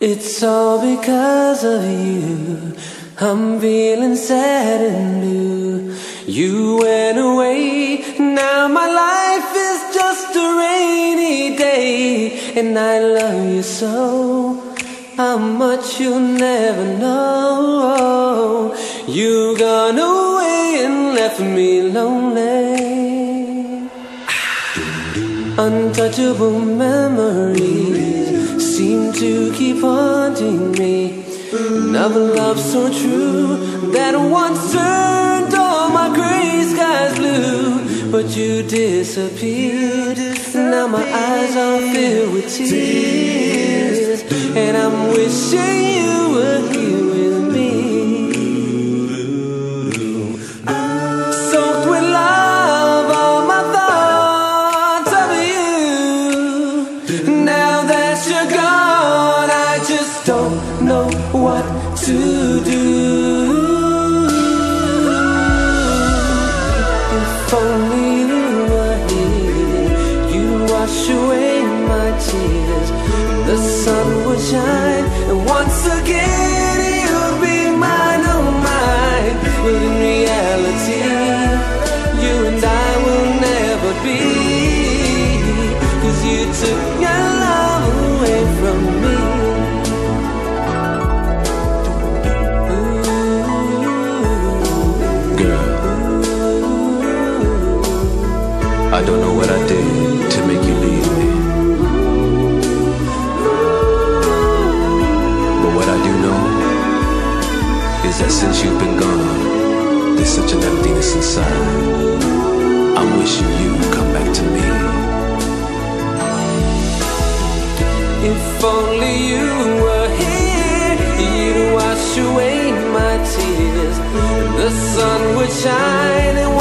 It's all because of you. I'm feeling sad and blue. You went away, now my life is just a rainy day. And I love you so, how much you'll never know. You gone away and left me lonely. Untouchable memories seem to keep haunting me. Another love so true that once turned all my gray skies blue. But you disappeared, now my eyes are filled with tears. And I'm wishing you were here with me. Soaked with love, all my thoughts of you. Now that you're gone, I just don't know what to do. If only you were here, you'd wash away my tears. The sun would shine, and once again you'd be mine, oh mine. But in reality, you and I will never be, 'cause you took your love away from me. I don't know what I did to make you leave me, but what I do know is that since you've been gone, there's such an emptiness inside. I'm wishing you would come back to me. If only you were here, you'd wash away my tears. The sun would shine and